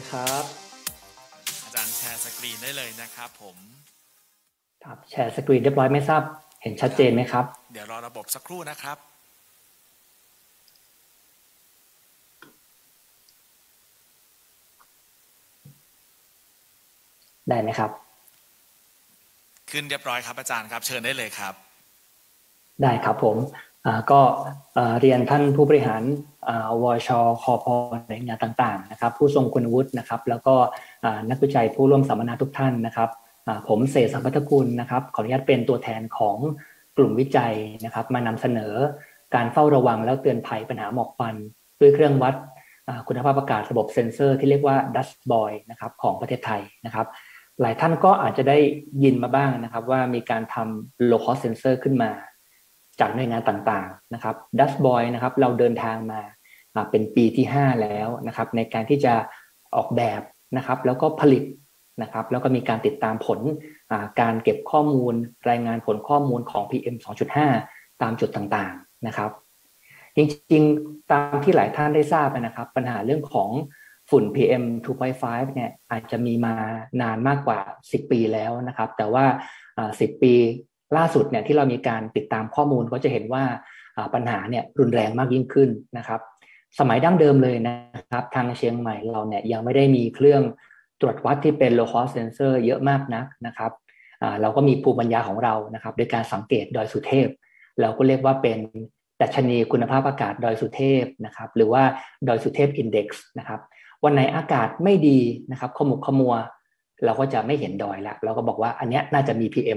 ดีครับอาจารย์แชร์สกรีนได้เลยนะครับผมครับแชร์สกรีนเรียบร้อยไม่ทราบเห็นชัดครับเจนไหมครับเดี๋ยวรอระบบสักครู่นะครับได้ไหมครับขึ้นเรียบร้อยครับอาจารย์ครับเชิญได้เลยครับได้ครับผมก็เรียนท่านผู้บริหารวชคพในงานต่างๆนะครับผู้ทรงคุณวุฒินะครับแล้วก็นักวิจัยผู้ร่วมสัมมนาทุกท่านนะครับผมเสษสัมพัทธกุลนะครับขออนุญาตเป็นตัวแทนของกลุ่มวิจัยนะครับมานำเสนอการเฝ้าระวังแล้วเตือนภัยปัญหาหมอกควันด้วยเครื่องวัดคุณภาพอากาศระบบเซ็นเซอร์ที่เรียกว่า Dust Boy นะครับของประเทศไทยนะครับหลายท่านก็อาจจะได้ยินมาบ้างนะครับว่ามีการทำ low cost sensor ขึ้นมาจากหน่วยงานต่างๆนะครับ Dust Boy นะครับเราเดินทางมาเป็นปีที่5แล้วนะครับในการที่จะออกแบบนะครับแล้วก็ผลิตนะครับแล้วก็มีการติดตามผลการเก็บข้อมูลรายงานผลข้อมูลของ PM 2.5 ตามจุดต่างๆนะครับจริงๆตามที่หลายท่านได้ทราบนะครับปัญหาเรื่องของฝุ่น PM 2.5 เนี่ยอาจจะมีมานานมากกว่า10 ปีแล้วนะครับแต่ว่า10 ปีล่าสุดเนี่ยที่เรามีการติดตามข้อมูลก็จะเห็นว่าปัญหาเนี่ยรุนแรงมากยิ่งขึ้นนะครับสมัยดั้งเดิมเลยนะครับทางเชียงใหม่เราเนี่ยยังไม่ได้มีเครื่องตรวจวัดที่เป็น low cost sensor เยอะมากนักนะครับเราก็มีภูมิปัญญาของเรานะครับโดยการสังเกตดอยสุเทพเราก็เรียกว่าเป็นดัชนีคุณภาพอากาศดอยสุเทพนะครับหรือว่าดอยสุเทพ Index นะครับวันไหนอากาศไม่ดีนะครับขมุกขมัวเราก็จะไม่เห็นดอยแล้วเราก็บอกว่าอันนี้น่าจะมี PM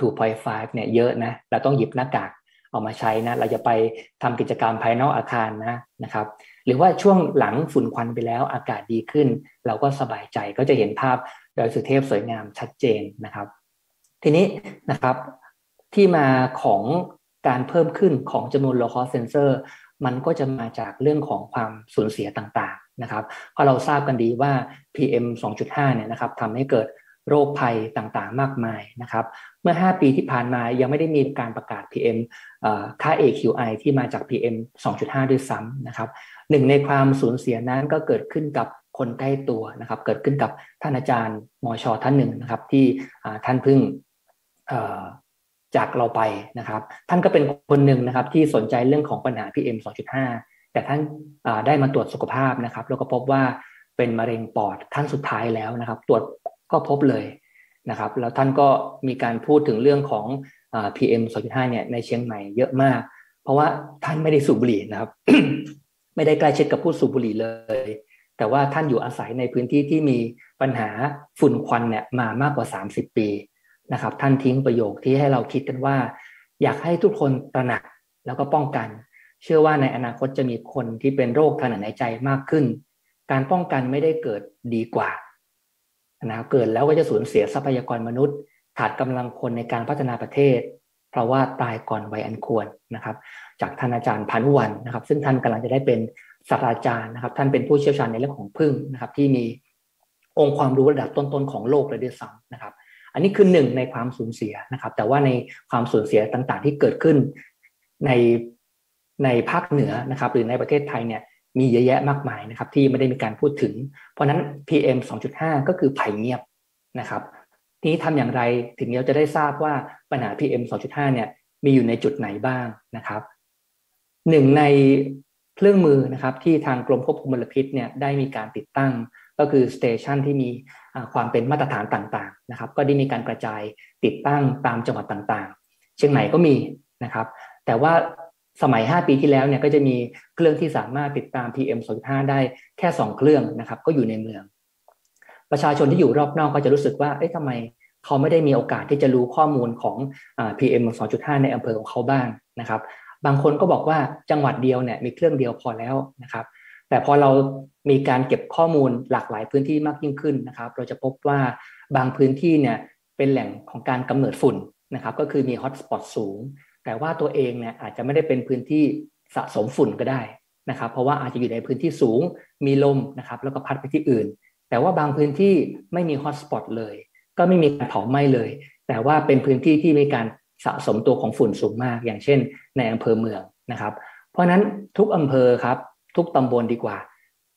2.5 เนี่ยเยอะนะเราต้องหยิบหน้ากากเอามาใช้นะเราจะไปทำกิจกรรมภายนอกอาคารนะครับหรือว่าช่วงหลังฝุ่นควันไปแล้วอากาศดีขึ้นเราก็สบายใจก็จะเห็นภาพดอยสุเทพสวยงามชัดเจนนะครับทีนี้นะครับที่มาของการเพิ่มขึ้นของจำนวน low cost sensor มันก็จะมาจากเรื่องของความสูญเสียต่างๆนะครับเพราะเราทราบกันดีว่า PM 2.5 เนี่ยนะครับทำให้เกิดโรคภัยต่างๆมากมายนะครับเมื่อ5 ปีที่ผ่านมายังไม่ได้มีการประกาศ PM ค่า AQI ที่มาจาก PM 2.5 ด้วยซ้ำนะครับหนึ่งในความสูญเสียนั้นก็เกิดขึ้นกับคนใกล้ตัวนะครับเกิดขึ้นกับท่านอาจารย์มชท่านหนึ่งนะครับที่ท่านเพิ่งจากเราไปนะครับท่านก็เป็นคนหนึ่งนะครับที่สนใจเรื่องของปัญหา PM 2.5 แต่ท่านได้มาตรวจสุขภาพนะครับแล้วก็พบว่าเป็นมะเร็งปอดขั้นสุดท้ายแล้วนะครับตรวจก็พบเลยนะครับแล้วท่านก็มีการพูดถึงเรื่องของPM 2.5 เนี่ยในเชียงใหม่เยอะมากเพราะว่าท่านไม่ได้สูบบุหรี่นะครับ ไม่ได้ใกล้ชิดกับผู้สูบบุหรี่เลยแต่ว่าท่านอยู่อาศัยในพื้นที่ที่มีปัญหาฝุ่นควันเนี่ยมามากกว่า30 ปีนะครับท่านทิ้งประโยคที่ให้เราคิดกันว่าอยากให้ทุกคนตระหนักแล้วก็ป้องกันเชื่อว่าในอนาคตจะมีคนที่เป็นโรคทางเดินหายใจมากขึ้นการป้องกันไม่ได้เกิดดีกว่านะครับเกิดแล้วก็จะสูญเสียทรัพยากรมนุษย์ขาดกำลังคนในการพัฒนาประเทศเพราะว่าตายก่อนวัยอันควรนะครับจากท่านอาจารย์พานุวรรณนะครับซึ่งท่านกำลังจะได้เป็นศาสตราจารย์นะครับท่านเป็นผู้เชี่ยวชาญในเรื่องของผึ้งนะครับที่มีองค์ความรู้ระดับต้นๆของโลกเลยด้วยซ้ำนะครับอันนี้คือหนึ่งในความสูญเสียนะครับแต่ว่าในความสูญเสียต่างๆที่เกิดขึ้นในภาคเหนือนะครับหรือในประเทศไทยเนี่ยมีเยอะแยะมากมายนะครับที่ไม่ได้มีการพูดถึงเพราะนั้น PM 2.5 ก็คือภัยเงียบนะครับทีนี้ทำอย่างไรถึงเราจะได้ทราบว่าปัญหา PM 2.5 เนี่ยมีอยู่ในจุดไหนบ้างนะครับหนึ่งในเครื่องมือนะครับที่ทางกรมควบคุมมลพิษเนี่ยได้มีการติดตั้งก็คือสเตชันที่มีความเป็นมาตรฐานต่างๆนะครับก็ได้มีการกระจายติดตั้งตามจังหวัดต่างๆเชียงใหม่ก็มีนะครับแต่ว่าสมัย5 ปีที่แล้วเนี่ยก็จะมีเครื่องที่สามารถติดตาม PM 2.5 ได้แค่2 เครื่องนะครับก็อยู่ในเมืองประชาชนที่อยู่รอบนอกก็จะรู้สึกว่าเอ๊ะทำไมเขาไม่ได้มีโอกาสที่จะรู้ข้อมูลของPM 2.5 ในอำเภอของเขาบ้างนะครับบางคนก็บอกว่าจังหวัดเดียวเนี่ยมีเครื่องเดียวพอแล้วนะครับแต่พอเรามีการเก็บข้อมูลหลากหลายพื้นที่มากยิ่งขึ้นนะครับเราจะพบว่าบางพื้นที่เนี่ยเป็นแหล่งของการกำเนิดฝุ่นนะครับก็คือมีฮอตสปอตสูงแต่ว่าตัวเองเนี่ยอาจจะไม่ได้เป็นพื้นที่สะสมฝุ่นก็ได้นะครับเพราะว่าอาจจะอยู่ในพื้นที่สูงมีลมนะครับแล้วก็พัดไปที่อื่นแต่ว่าบางพื้นที่ไม่มีฮอตสปอตเลยก็ไม่มีการเผาไหม้เลยแต่ว่าเป็นพื้นที่ที่มีการสะสมตัวของฝุ่นสูงมากอย่างเช่นในอำเภอเมืองนะครับเพราะนั้นทุกอำเภอครับทุกตำบลดีกว่า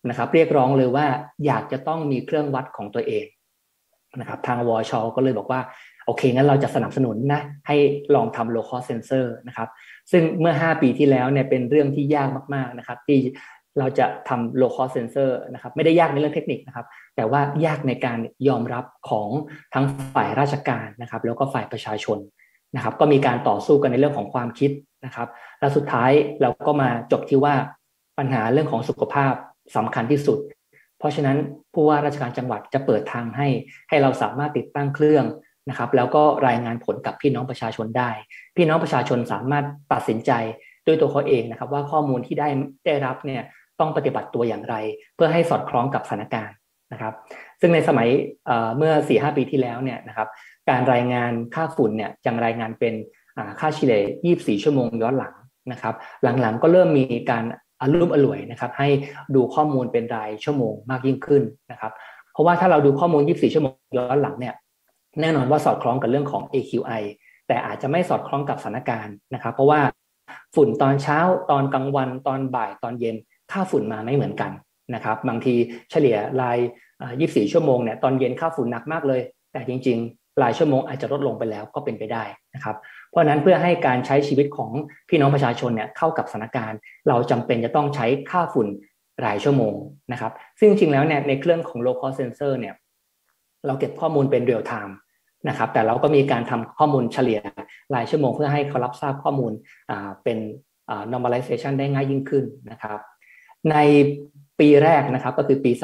นะครับเรียกร้องเลยว่าอยากจะต้องมีเครื่องวัดของตัวเองนะครับทางวชก็เลยบอกว่าโอเคงั้นเราจะสนับสนุนนะให้ลองทำ low cost sensor นะครับซึ่งเมื่อ5 ปีที่แล้วเนี่ยเป็นเรื่องที่ยากมากๆนะครับที่เราจะทำ low cost sensor นะครับไม่ได้ยากในเรื่องเทคนิคนะครับแต่ว่ายากในการยอมรับของทั้งฝ่ายราชการนะครับแล้วก็ฝ่ายประชาชนนะครับก็มีการต่อสู้กันในเรื่องของความคิดนะครับแล้วสุดท้ายเราก็มาจบที่ว่าปัญหาเรื่องของสุขภาพสำคัญที่สุดเพราะฉะนั้นผู้ว่าราชการจังหวัดจะเปิดทางให้เราสามารถติดตั้งเครื่องนะครับแล้วก็รายงานผลกับพี่น้องประชาชนได้พี่น้องประชาชนสามารถตัดสินใจด้วยตัวเขาเองนะครับว่าข้อมูลที่ได้รับเนี่ยต้องปฏิบัติตัวอย่างไรเพื่อให้สอดคล้องกับสถานการณ์นะครับซึ่งในสมัยเมื่อ 4-5 ปีที่แล้วเนี่ยนะครับการรายงานค่าฝุ่นเนี่ยยังรายงานเป็นค่าเฉลี่ย24 ชั่วโมงย้อนหลังนะครับหลังๆก็เริ่มมีการอรุ่มอร่วยนะครับให้ดูข้อมูลเป็นรายชั่วโมงมากยิ่งขึ้นนะครับเพราะว่าถ้าเราดูข้อมูล24 ชั่วโมงย้อนหลังเนี่ยแน่นอนว่าสอดคล้องกับเรื่องของ AQI แต่อาจจะไม่สอดคล้องกับสถานการณ์นะครับเพราะว่าฝุ่นตอนเช้าตอนกลางวันตอนบ่ายตอนเย็นค่าฝุ่นมาไม่เหมือนกันนะครับบางทีเฉลี่ยราย24 ชั่วโมงเนี่ยตอนเย็นค่าฝุ่นหนักมากเลยแต่จริงๆรายชั่วโมงอาจจะลดลงไปแล้วก็เป็นไปได้นะครับเพราะนั้นเพื่อให้การใช้ชีวิตของพี่น้องประชาชนเนี่ยเข้ากับสถานการณ์เราจำเป็นจะต้องใช้ค่าฝุ่นรายชั่วโมงนะครับซึ่งจริงๆแล้วเนี่ยในเครื่องของ low cost sensor เนี่ยเราเก็บข้อมูลเป็น real time นะครับแต่เราก็มีการทำข้อมูลเฉลี่ยรายชั่วโมงเพื่อให้เขารับทราบข้อมูลเป็นnormalization ได้ง่ายยิ่งขึ้นนะครับในปีแรกนะครับก็คือปี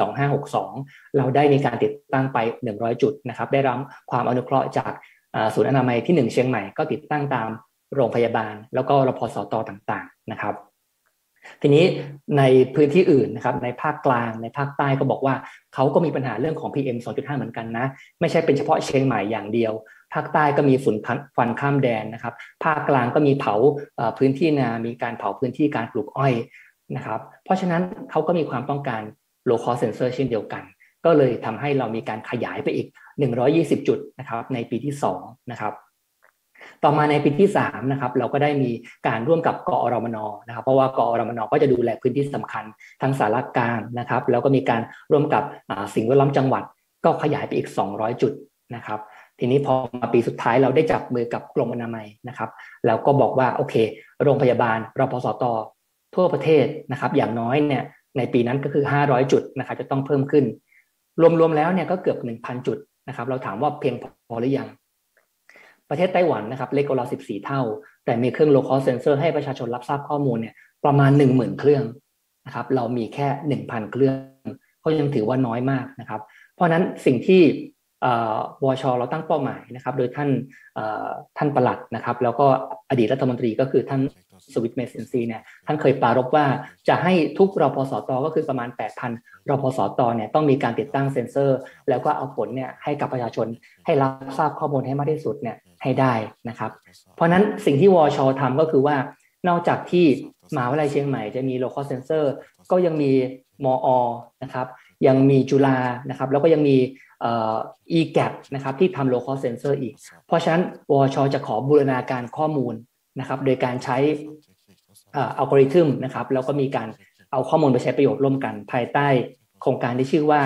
2562เราได้มีการติดตั้งไป100 จุดนะครับได้รับความอนุเคราะห์จากศูนย์อนามัยที่1เชียงใหม่ก็ติดตั้งตามโรงพยาบาลแล้วก็รพสตต่างๆนะครับทีนี้ในพื้นที่อื่นนะครับในภาคกลางในภาคใต้ก็บอกว่าเขาก็มีปัญหาเรื่องของ PM 2.5 เหมือนกันนะไม่ใช่เป็นเฉพาะเชียงใหม่อย่างเดียวภาคใต้ก็มีฝุ่นควันข้ามแดนนะครับภาคกลางก็มีเผาพื้นที่นามีการเผาพื้นที่การปลูกอ้อยนะครับเพราะฉะนั้นเขาก็มีความต้องการ low cost sensor เช่นเดียวกันก็เลยทำให้เรามีการขยายไปอีก120 จุดนะครับในปีที่2นะครับต่อมาในปีที่3นะครับเราก็ได้มีการร่วมกับกอรมนนะครับเพราะว่ากอรมนก็จะดูแลพื้นที่สำคัญทั้งสารกลางนะครับแล้วก็มีการร่วมกับสิ่งแวดล้อมจังหวัดก็ขยายไปอีก200 จุดนะครับทีนี้พอมาปีสุดท้ายเราได้จับมือกับกรมอนามัยนะครับแล้วก็บอกว่าโอเคโรงพยาบาลรพสตทั่วประเทศนะครับอย่างน้อยเนี่ยในปีนั้นก็คือ500 จุดนะครับจะต้องเพิ่มขึ้นรวมๆแล้วเนี่ยก็เกือบ 1,000 จุดนะครับเราถามว่าเพียงพอหรือยังประเทศไต้หวันนะครับเล็กกว่าเรา14 เท่าแต่มีเครื่อง low cost sensor ให้ประชาชนรับทราบข้อมูลเนี่ยประมาณ 10,000 เครื่องนะครับเรามีแค่ 1,000 เครื่องก็ยังถือว่าน้อยมากนะครับเพราะนั้นสิ่งที่วชเราตั้งเป้าหมายนะครับโดยท่านปลัดนะครับแล้วก็อดีตรัฐมนตรีก็คือท่านสวิตเมสินซีเนี่ยท่านเคยปรารภว่าจะให้ทุกรพสตก็คือประมาณ 8,000 รพสตเนี่ยต้องมีการติดตั้งเซ็นเซอร์แล้วก็เอาผลเนี่ยให้กับประชาชนให้รับทราบข้อมูลให้มากที่สุดเนี่ยให้ได้นะครับเพราะนั้นสิ่งที่วชทำก็คือว่านอกจากที่มหาวิทยาลัยเชียงใหม่จะมี low cost sensor ก็ยังมีมอนะครับยังมีจุฬานะครับแล้วก็ยังมีEGAP นะครับที่ทำ low cost sensor อีกเพราะฉะนั้นวชจะขอบูรณาการข้อมูลนะครับโดยการใช้อัลกอริทึมนะครับแล้วก็มีการเอาข้อมูลไปใช้ประโยชน์ร่วมกันภายใต้โครงการที่ชื่อว่า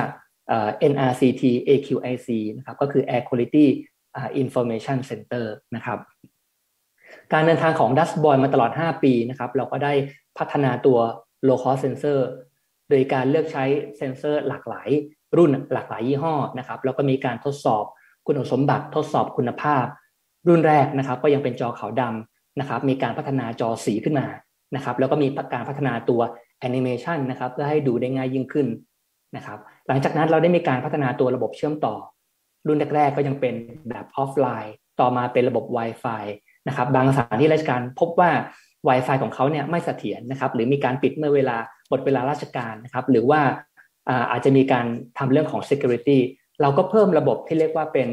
NRCT AQIC นะครับก็คือ Air Quality Information Center นะครับการเดินทางของ Dustboy มาตลอด5 ปีนะครับเราก็ได้พัฒนาตัว low cost sensor โดยการเลือกใช้เซ็นเซอร์หลากหลายรุ่นหลากหลายยี่ห้อนะครับแล้วก็มีการทดสอบคุณสมบัติทดสอบคุณภาพรุ่นแรกนะครับก็ยังเป็นจอขาวดำนะครับมีการพัฒนาจอสีขึ้นมานะครับแล้วก็มีการพัฒนาตัวแอนิเมชันนะครับเพื่อให้ดูได้ง่ายยิ่งขึ้นนะครับหลังจากนั้นเราได้มีการพัฒนาตัวระบบเชื่อมต่อรุ่นแรกๆก็ยังเป็นแบบออฟไลน์ต่อมาเป็นระบบ Wi-Fi นะครับบางสถานที่ราชการพบว่า Wi-Fi ของเขาเนี่ยไม่เสถียรนะครับหรือมีการปิดเมื่อหมดเวลาราชการนะครับหรือว่าอาจจะมีการทำเรื่องของ security เราก็เพิ่มระบบที่เรียกว่าเป็น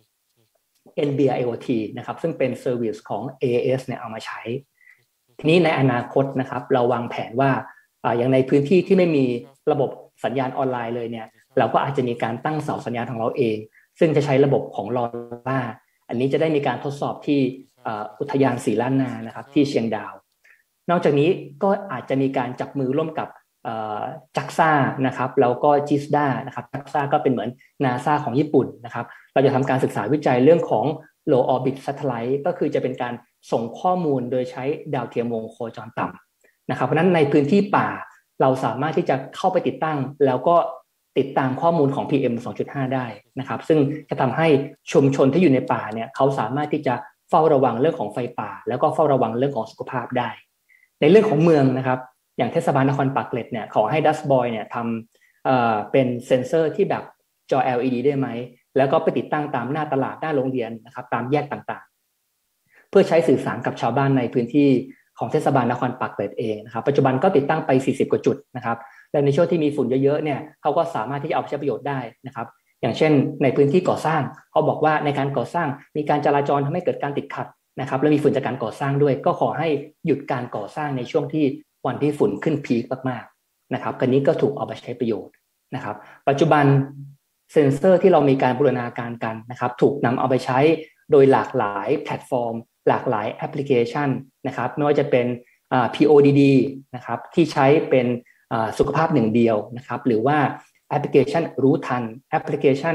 NB IoT นะครับซึ่งเป็น service ของ AIS เนี่ยเอามาใช้ทีนี้ในอนาคตนะครับเราวางแผนว่าอย่างในพื้นที่ที่ไม่มีระบบสัญญาณออนไลน์เลยเนี่ยเราก็อาจจะมีการตั้งเสาสัญญาณของเราเองซึ่งจะใช้ระบบของลอร่าอันนี้จะได้มีการทดสอบที่อุทยานศรีล้านนานะครับที่เชียงดาวนอกจากนี้ก็อาจจะมีการจับมือร่วมกับจักซ่านะครับแล้วก็จิสดานะครับจักซ่าก็เป็นเหมือนนาซาของญี่ปุ่นนะครับเราจะทำการศึกษาวิจัยเรื่องของ low orbit satellite ก็คือจะเป็นการส่งข้อมูลโดยใช้ดาวเทียมวงโคจรต่ำนะครับเพราะฉะนั้นในพื้นที่ป่าเราสามารถที่จะเข้าไปติดตั้งแล้วก็ติดตามข้อมูลของ PM 2.5 ได้นะครับซึ่งจะทำให้ชุมชนที่อยู่ในป่าเนี่ยเขาสามารถที่จะเฝ้าระวังเรื่องของไฟป่าแล้วก็เฝ้าระวังเรื่องของสุขภาพได้ในเรื่องของเมืองนะครับอย่างเทศบาลนครปากเกร็ดเนี่ยขอให้ดัสบอยเนี่ยทำเป็นเซ็นเซอร์ที่แบบจอ LED ได้ไหมแล้วก็ไปติดตั้งตามหน้าตลาดหน้าโรงเรียนนะครับตามแยกต่างๆเพื่อใช้สื่อสารกับชาวบ้านในพื้นที่ของเทศบาลนครปากเกร็ดเองนะครับปัจจุบันก็ติดตั้งไป40กว่าจุดนะครับและในช่วงที่มีฝุ่นเยอะๆเนี่ยเขาก็สามารถที่จะเอาไปใช้ประโยชน์ได้นะครับอย่างเช่นในพื้นที่ก่อสร้างเขาบอกว่าในการก่อสร้างมีการจราจรทำให้เกิดการติดขัดนะครับและมีฝุ่นจากการก่อสร้างด้วยก็ขอให้หยุดการก่อสร้างในช่วงที่วันที่ฝุ่นขึ้นพีคมากๆนะครับกันนี้ก็ถูกเอาไปใช้ประโยชน์นะครับปัจจุบันเซ็นเซอร์ที่เรามีการบูรณาการกันนะครับถูกนำเอาไปใช้โดยหลากหลายแพลตฟอร์มหลากหลายแอปพลิเคชันนะครับไม่ว่าจะเป็นPODD นะครับที่ใช้เป็นสุขภาพหนึ่งเดียวนะครับหรือว่าแอปพลิเคชันรู้ทันแอปพลิเคชัน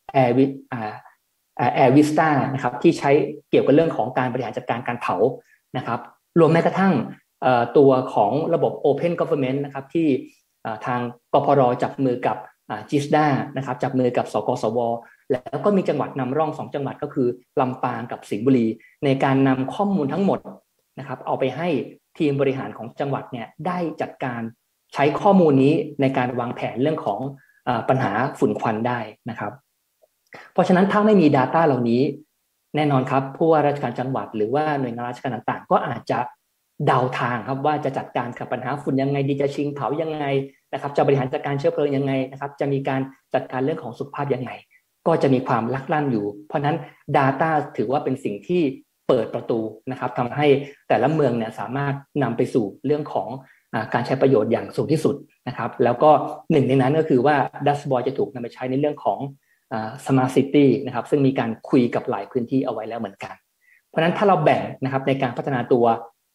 Air Vista นะครับที่ใช้เกี่ยวกับเรื่องของการบริหารจัดการการเผานะครับรวมแม้กระทั่งตัวของระบบ Open Government นะครับที่ทางกพรจับมือกับจิสดานะครับจับมือกับสกสวแล้วก็มีจังหวัดนำร่อง2จังหวัดก็คือลำปางกับสิงห์บุรีในการนำข้อมูลทั้งหมดนะครับเอาไปให้ทีมบริหารของจังหวัดเนี่ยได้จัดการใช้ข้อมูลนี้ในการวางแผนเรื่องของปัญหาฝุ่นควันได้นะครับเพราะฉะนั้นถ้าไม่มี Data เหล่านี้แน่นอนครับผู้ว่าราชการจังหวัดหรือว่าหน่วยงานราชการต่างๆก็อาจจะเดาทางครับว่าจะจัดการกับปัญหาฝุ่นยังไงดีจะชิงเผายังไงนะครับจะบริหารจัดการเชื้อเพลิงยังไงนะครับจะมีการจัดการเรื่องของสุขภาพยังไงก็จะมีความลักลั่นอยู่เพราะนั้น Data ถือว่าเป็นสิ่งที่เปิดประตูนะครับทำให้แต่ละเมืองเนี่ยสามารถนำไปสู่เรื่องของการใช้ประโยชน์อย่างสูงที่สุดนะครับแล้วก็หนึ่งในนั้นก็คือว่า Dashboard จะถูกนำไปใช้ในเรื่องของSmart City นะครับซึ่งมีการคุยกับหลายพื้นที่เอาไว้แล้วเหมือนกันเพราะฉะนั้นถ้าเราแบ่งนะครับในการพัฒนาตัว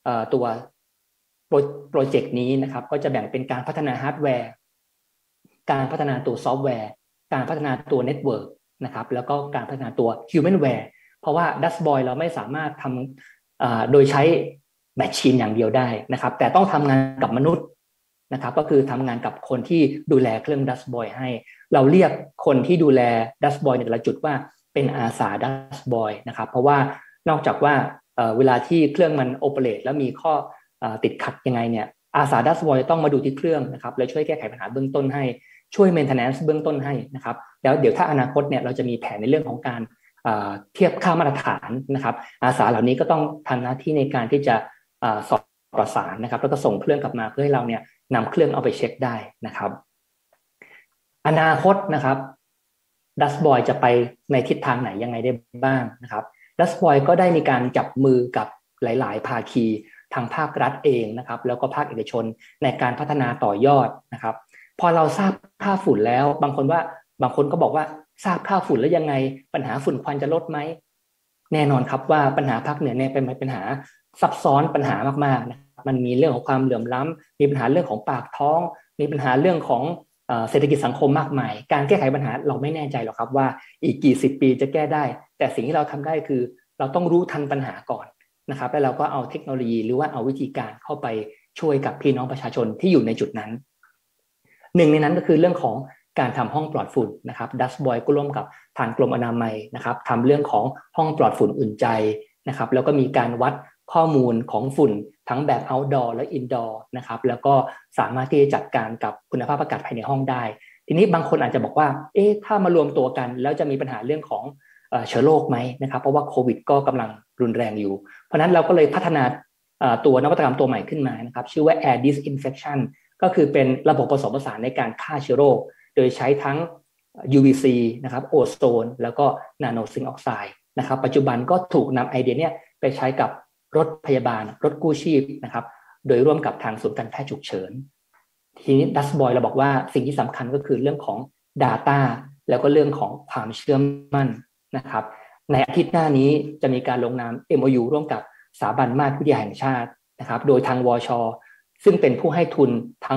โปรเจกต์นี้นะครับก็จะแบ่งเป็นการพัฒนาฮาร์ดแวร์การพัฒนาตัวซอฟต์แวร์การพัฒนาตัวเน็ตเวิร์กนะครับแล้วก็การพัฒนาตัวฮิวแมนแวร์เพราะว่า Dashboard เราไม่สามารถทำโดยใช้แมชชีนอย่างเดียวได้นะครับแต่ต้องทำงานกับมนุษย์นะครับก็คือทำงานกับคนที่ดูแลเครื่อง Dashboard ให้เราเรียกคนที่ดูแล Dashboard ในแต่ละจุดว่าเป็นอาสา Dashboard นะครับเพราะว่านอกจากว่าเวลาที่เครื่องมันโอเปเรตแล้วมีข้อติดขัดยังไงเนี่ยอาสา Dashboard ต้องมาดูที่เครื่องนะครับแล้วช่วยแก้ไขปัญหาเบื้องต้นให้ช่วย maintenance เบื้องต้นให้นะครับแล้วเดี๋ยวถ้าอนาคตเนี่ยเราจะมีแผนในเรื่องของการเทียบค่ามาตรฐานนะครับอาสาเหล่านี้ก็ต้องทำหน้าที่ในการที่จะสอบประสานนะครับแล้วก็ส่งเครื่องกลับมาเพื่อให้เราเนี่ยนำเครื่องเอาไปเช็คได้นะครับอนาคตนะครับDashboardจะไปในทิศทางไหนยังไงได้บ้างนะครับDashboardก็ได้มีการจับมือกับหลายๆภาคีทางภาครัฐเองนะครับแล้วก็ภาคเอกชนในการพัฒนาต่อยอดนะครับพอเราทราบค่าฝุ่นแล้วบางคนก็บอกว่าทราบค่าฝุ่นแล้วยังไงปัญหาฝุ่นควันจะลดไหมแน่นอนครับว่าปัญหาภาคเหนือเนี่ยเป็นปัญหาซับซ้อนปัญหามากๆนะมันมีเรื่องของความเหลื่อมล้ำมีปัญหาเรื่องของปากท้องมีปัญหาเรื่องของเศรษฐกิจสังคมมากมายการแก้ไขปัญหาเราไม่แน่ใจหรอกครับว่าอีกกี่สิบปีจะแก้ได้แต่สิ่งที่เราทำได้คือเราต้องรู้ทันปัญหาก่อนนะครับแล้วเราก็เอาเทคโนโลยีหรือว่าเอาวิธีการเข้าไปช่วยกับพี่น้องประชาชนที่อยู่ในจุดนั้นหนึ่งในนั้นก็คือเรื่องของการทำห้องปลอดฝุ่นนะครับ Dashboard ก็ร่วมกับทางกรมอนามัยนะครับทำเรื่องของห้องปลอดฝุ่นอุ่นใจนะครับแล้วก็มีการวัดข้อมูลของฝุ่นทั้งแบบ outdoor และ indoor นะครับแล้วก็สามารถที่จะจัดการกับคุณภาพอากาศภายในห้องได้ทีนี้บางคนอาจจะบอกว่าถ้ามารวมตัวกันแล้วจะมีปัญหาเรื่องของเชื้อโรคไหมนะครับเพราะว่าโควิดก็กำลังรุนแรงอยู่เพราะนั้นเราก็เลยพัฒนาตัวนวัตกรรมตัวใหม่ขึ้นมานะครับชื่อว่า Air Disinfection ก็คือเป็นระบบผสมผสานในการฆ่าเชื้อโรคโดยใช้ทั้ง UVC นะครับโอโซนแล้วก็นาโนซิงค์ออกไซด์นะครับปัจจุบันก็ถูกนำไอเดียนี้ไปใช้กับรถพยาบาลรถกู้ชีพนะครับโดยร่วมกับทางศูนย์การแพทย์ฉุกเฉินทีนี้ Dashboard เราบอกว่าสิ่งที่สำคัญก็คือเรื่องของ Data แล้วก็เรื่องของความเชื่อมั่นนะครับในอาทิตย์หน้านี้จะมีการลงนาม MOU ร่วมกับสถาบันมาตรวิทยาแห่งชาตินะครับโดยทางวช.ซึ่งเป็นผู้ให้ทุนทั้ง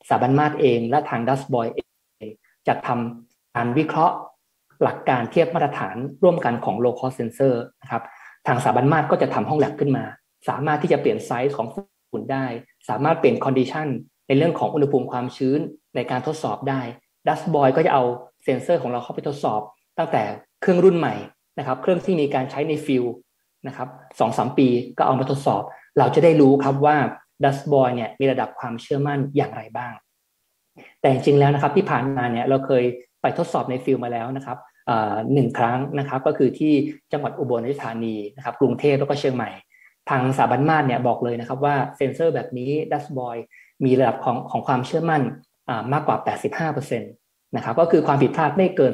สถาบันมาตรเองและทาง Dustboy เองจะทำการวิเคราะห์หลักการเทียบมาตรฐานร่วมกันของ low cost sensor นะครับทางสถาบันมาตรก็จะทำห้องแลบขึ้นมาสามารถที่จะเปลี่ยนไซส์ของฝุ่นได้สามารถเปลี่ยน condition ในเรื่องของอุณหภูมิความชื้นในการทดสอบได้ Dustboy ก็จะเอาเซ็นเซอร์ของเราเข้าไปทดสอบตั้งแต่เครื่องรุ่นใหม่นะครับเครื่องที่มีการใช้ในฟิลด์นะครับ 2-3 ปีก็เอามาทดสอบเราจะได้รู้ครับว่า Dustboy เนี่ยมีระดับความเชื่อมั่นอย่างไรบ้างแต่จริงๆแล้วนะครับที่ผ่านมาเนี่ยเราเคยไปทดสอบในฟิลด์มาแล้วนะครับ1 ครั้งนะครับก็คือที่จังหวัดอุบลราชธานีนะครับกรุงเทพแล้วก็เชียงใหม่ทางสถาบันมาตรเนี่ยบอกเลยนะครับว่าเซ็นเซอร์แบบนี้ Dustboy มีระดับของความเชื่อมั่นมากกว่า 85% นะครับก็คือความผิดพลาดไม่เกิน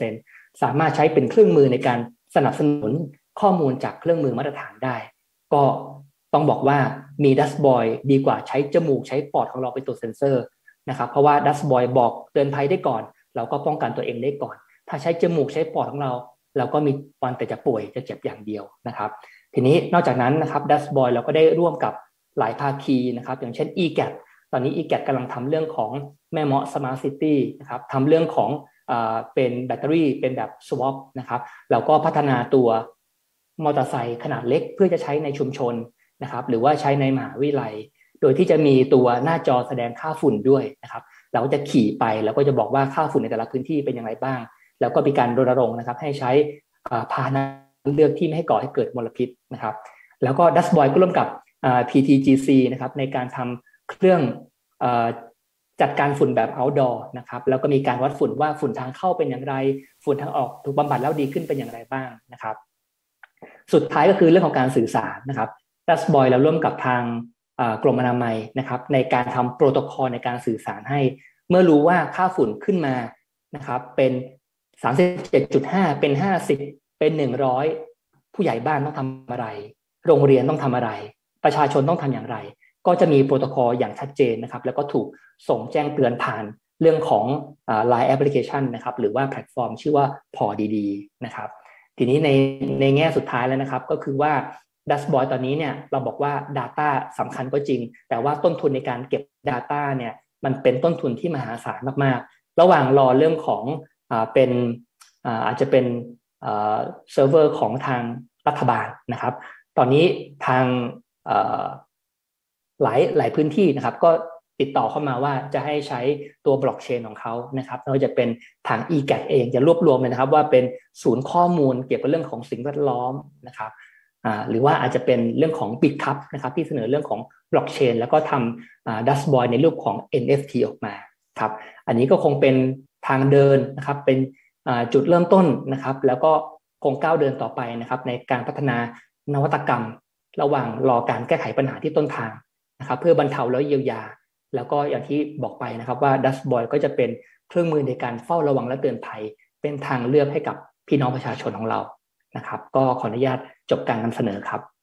15% สามารถใช้เป็นเครื่องมือในการสนับสนุนข้อมูลจากเครื่องมือมาตรฐานได้ก็ต้องบอกว่ามี Dustboy ดีกว่าใช้จมูกใช้ปอดของเราเป็นตัวเซ็นเซอร์นะครับเพราะว่า Dustboy บอกเตือนภัยได้ก่อนเราก็ป้องกันตัวเองได้ก่อนถ้าใช้จมูกใช้ปอดของเราก็มีวันแต่จะป่วยจะเจ็บอย่างเดียวนะครับทีนี้นอกจากนั้นนะครับ Dustboy เราก็ได้ร่วมกับหลายภาคีนะครับอย่างเช่น EGAT ตอนนี้ EGAT กำลังทำเรื่องของแม่เมาะ Smart City นะครับทำเรื่องของเป็นแบตเตอรี่เป็นแบบ swap นะครับแล้วก็พัฒนาตัวมอเตอร์ไซค์ขนาดเล็กเพื่อจะใช้ในชุมชนนะครับหรือว่าใช้ในมหาวิทยาลัยโดยที่จะมีตัวหน้าจอแสดงค่าฝุ่นด้วยนะครับเราก็จะขี่ไปแล้วก็จะบอกว่าค่าฝุ่นในแต่ละพื้นที่เป็นอย่างไรบ้างแล้วก็มีการรณรงค์นะครับให้ใช้พาหนะเลือกที่ไม่ให้ก่อให้เกิดมลพิษนะครับแล้วก็ Dustboy ก็ร่วมกับPTGC นะครับในการทำเครื่องจัดการฝุ่นแบบ outdoor นะครับแล้วก็มีการวัดฝุ่นว่าฝุ่นทางเข้าเป็นอย่างไรฝุ่นทางออกถูกบำบัดแล้วดีขึ้นเป็นอย่างไรบ้างนะครับสุดท้ายก็คือเรื่องของการสื่อสารนะครับ Dustboy เราร่วมกับทางกรมอนามัยนะครับในการทำโปรโตคอลในการสื่อสารให้เมื่อรู้ว่าค่าฝุ่นขึ้นมานะครับเป็น 37.5 เป็น 50 เป็น 100ผู้ใหญ่บ้านต้องทำอะไรโรงเรียนต้องทำอะไรประชาชนต้องทำอย่างไรก็จะมีโปรโตคอลอย่างชัดเจนนะครับแล้วก็ถูกส่งแจ้งเตือนผ่านเรื่องของLINE Application นะครับหรือว่าแพลตฟอร์มชื่อว่าพอดีๆนะครับทีนี้ในแง่สุดท้ายแล้วนะครับก็คือว่า Dustboy ตอนนี้เนี่ยเราบอกว่า Data สำคัญก็จริงแต่ว่าต้นทุนในการเก็บ Data เนี่ยมันเป็นต้นทุนที่มหาศาลมากๆระหว่างรอเรื่องของเป็นอาจจะเป็นเซิร์ฟเวอร์ของทางรัฐบาลนะครับตอนนี้ทางหลายพื้นที่นะครับก็ติดต่อเข้ามาว่าจะให้ใช้ตัวบล็อกเชนของเขานะครับไม่ว่าจะเป็นทาง EGAT เองจะรวบรวมเลยนะครับว่าเป็นศูนย์ข้อมูลเกี่ยวกับเรื่องของสิ่งแวดล้อมนะครับหรือว่าอาจจะเป็นเรื่องของ Bitcup นะครับที่เสนอเรื่องของบล็อกเชนแล้วก็ทำDustboy ในรูปของ NFT ออกมาครับอันนี้ก็คงเป็นทางเดินนะครับเป็นจุดเริ่มต้นนะครับแล้วก็คงก้าวเดินต่อไปนะครับในการพัฒนานวัตกรรมระหว่างรอการแก้ไขปัญหาที่ต้นทางนะครับเพื่อบรรเทาและเยียวยาแล้วก็อย่างที่บอกไปนะครับว่า Dustboy ก็จะเป็นเครื่องมือในการเฝ้าระวังและเตือนภัยเป็นทางเลือกให้กับพี่น้องประชาชนของเรานะครับก็ขออนุญาตจบการนำเสนอครับ